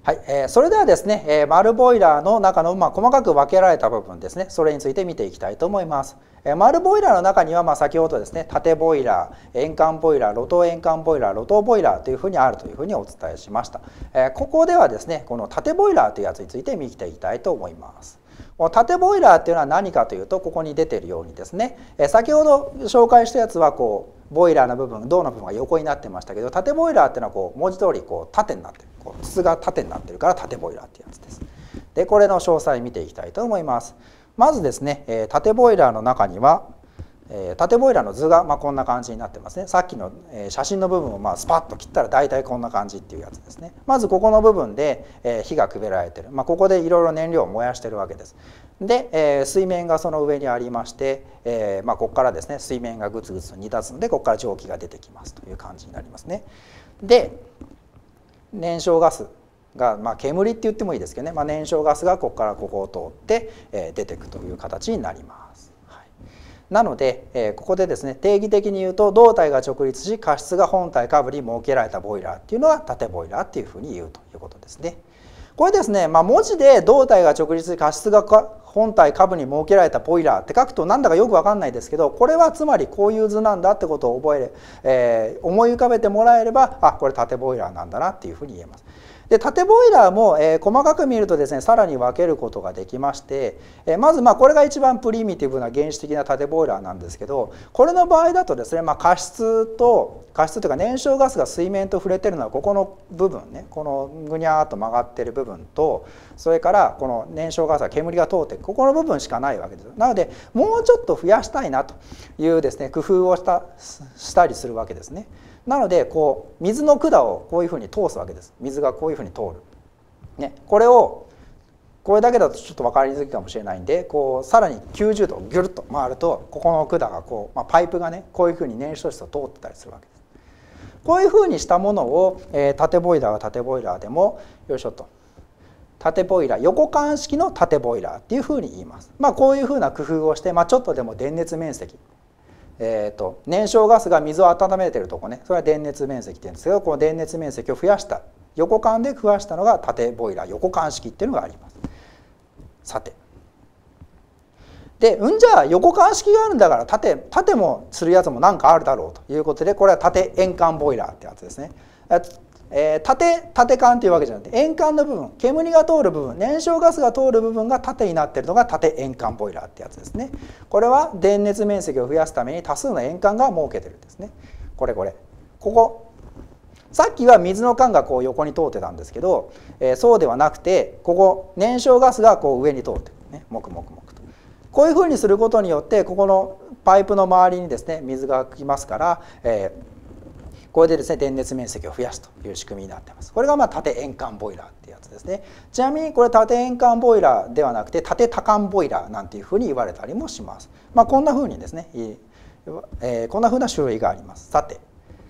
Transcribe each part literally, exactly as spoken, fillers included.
はい、えー、それではですね、えー、丸ボイラーの中の、まあ、細かく分けられた部分ですね、それについて見ていきたいと思います。えー、丸ボイラーの中には、まあ、先ほどですね、縦ボイラー、円環ボイラー、露頭円環ボイラー、露頭ボイラーというふうにあるというふうにお伝えしました。えー、ここではですね、この縦ボイラーというやつについて見ていきたいと思います。縦ボイラーっていうのは何かというと、ここに出ているようにですね、えー、先ほど紹介したやつはこうボイラーの部分、胴の部分が横になってましたけど、縦ボイラーっていうのはこう文字通りこう縦になってる、こう筒が縦になってるから縦ボイラーっていうやつです。でこれの詳細見ていきたいと思います。まずですね、えー、縦ボイラーの中には、えー、縦ボイラーの図がまあこんな感じになってますね。さっきの、えー、写真の部分をまあスパッと切ったら大体こんな感じっていうやつですね。まずここの部分で、えー、火がくべられてる、まあ、ここでいろいろ燃料を燃やしてるわけです。で、えー、水面がその上にありまして、えーまあ、ここからですね水面がグツグツと煮立つので、ここから蒸気が出てきますという感じになりますね。で燃焼ガスが、まあ、煙って言ってもいいですけどね、まあ、燃焼ガスがここからここを通って、えー、出てくという形になります。はい、なので、えー、ここでですね定義的に言うと、胴体が直立し過失が本体下部に設けられたボイラーっていうのは縦ボイラーっていうふうに言うということですね。これですね、まあ、文字で胴体が直立し過失が本体下部に設けられたボイラーって書くとなんだかよく分かんないですけど、これはつまりこういう図なんだってことを覚える、えー、思い浮かべてもらえれば、あ、これ縦ボイラーなんだなっていうふうに言えます。で縦ボイラーも、えー、細かく見るとですねさらに分けることができまして、えー、まずまあこれが一番プリミティブな原始的な縦ボイラーなんですけど、これの場合だとですね、まあ、過失と過失というか燃焼ガスが水面と触れてるのはここの部分ね、このぐにゃーっと曲がってる部分と、それからこの燃焼ガスが煙が通ってここの部分しかないわけです。なのでもうちょっと増やしたいなというですね工夫をしたしたりするわけですね。なのでこう水の管をこういうふうに通すわけです。水がこういうふうに通る、ね、これをこれだけだとちょっと分かりづらいかもしれないんで、こうさらにきゅうじゅうどギュルッと回ると、ここの管がこう、まあ、パイプがねこういうふうに燃焼室を通ってたりするわけです。こういうふうにしたものを、えー、縦ボイラーは縦ボイラーでもよいしょと縦ボイラー、横管式の縦ボイラーっていうふうに言います。まあ、こういうふうな工夫をして、まあ、ちょっとでも電熱面積、えー、と燃焼ガスが水を温めているところね、それは電熱面積っていうんですけど、この電熱面積を増やした横管で増やしたのが縦ボイラー、横管式っていうのがあります。さてでうんじゃあ横管式があるんだから縦縦もするやつも何かあるだろうということで、これは縦円環ボイラーってやつですね。えー、縦縦管というわけじゃなくて、円環の部分、煙が通る部分、燃焼ガスが通る部分が縦になっているのが縦円環ボイラーってやつですね。これは電熱面積を増やすために多数の円環が設けてるんですね。これこれここさっきは水の管がこう横に通ってたんですけど、えー、そうではなくて、ここ燃焼ガスがこう上に通ってるね、もくもくもくと。こういうふうにすることによって、ここのパイプの周りにですね水が来ますから、えーこれでですね電熱面積を増やすという仕組みになっています。これがまあ縦円環ボイラーっていうやつですね。ちなみにこれ縦円環ボイラーではなくて縦多管ボイラーなんていうふうに言われたりもします。まあ、こんなふうにですね、えー、こんなふうな種類があります。さてよ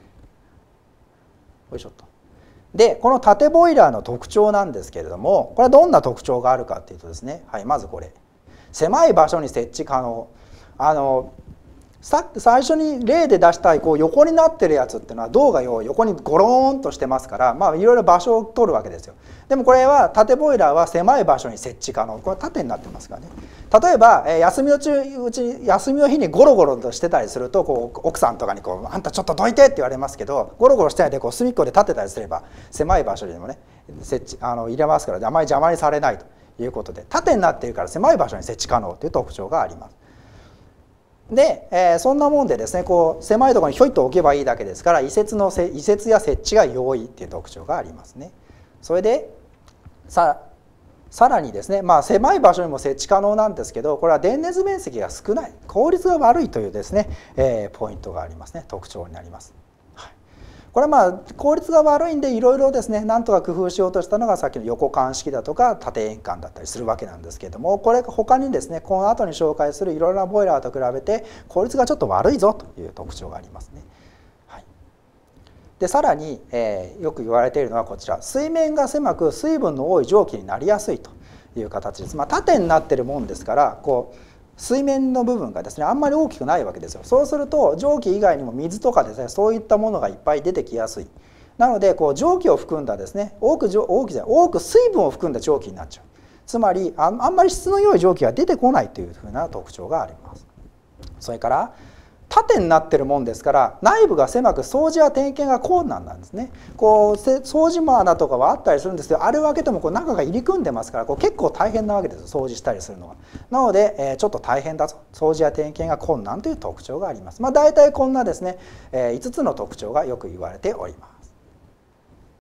いしょと。でこの縦ボイラーの特徴なんですけれども、これはどんな特徴があるかっていうとですね、はい、まずこれ狭い場所に設置可能。あのさ最初に例で出したいこう横になってるやつっていうのは胴が横にゴローンとしてますから、まあいろいろ場所を取るわけですよ。でもこれは縦ボイラーは狭い場所に設置可能。これ縦になってますからね。例えば休みのうち休みの日にゴロゴロとしてたりすると、こう奥さんとかにこう「あんたちょっとどいて」って言われますけど、ゴロゴロしてないでこう隅っこで立てたりすれば狭い場所にもね設置あの入れますから、あまり邪魔にされないということで、縦になっているから狭い場所に設置可能という特徴があります。で、えー、そんなもんでですね、こう狭いところにひょいと置けばいいだけですから、移設のせ移設や設置が容易っていう特徴がありますね。それでささらにですね、まあ、狭い場所にも設置可能なんですけど、これは電熱面積が少ない、効率が悪いというですね、えー、ポイントがありますね、特徴になります。これはまあ効率が悪いんで、いろいろですねなんとか工夫しようとしたのがさっきの横管式だとか縦円環だったりするわけなんですけれども、これ他にですねこの後に紹介するいろいろなボイラーと比べて効率がちょっと悪いぞという特徴がありますね。はい、でさらに、えー、よく言われているのはこちら、水面が狭く水分の多い蒸気になりやすいという形です。まあ、縦になってるもんですから、こう水面の部分がですねあんまり大きくないわけですよ。そうすると蒸気以外にも水とかですねそういったものがいっぱい出てきやすい。 なのでこう蒸気を含んだですね、多く多くじゃ多く水分を含んだ蒸気になっちゃう。つまり あ, あんまり質の良い蒸気が出てこないというふうな特徴があります。それから縦になってるもんですから内部が狭く掃除や点検が困難なんですね。こう掃除も穴とかはあったりするんですけど、あれを開けてもこう中が入り組んでますからこう結構大変なわけです、掃除したりするのが。なので、えー、ちょっと大変だと、掃除や点検が困難という特徴があります。まあ大体こんなですね、えー、いつつの特徴がよく言われております。